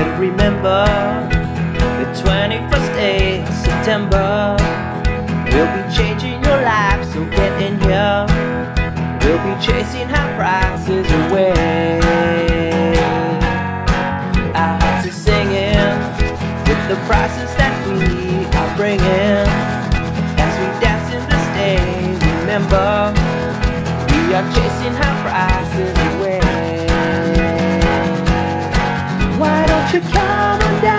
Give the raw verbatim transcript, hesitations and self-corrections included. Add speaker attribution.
Speaker 1: Well, remember the twenty-first day of September. We'll be changing your life, so get in here. We'll be chasing high prices away. Our hearts are singing with the prices that we are bringing. As we dance in this day, remember, we are chasing high prices away. Why don't you come on down?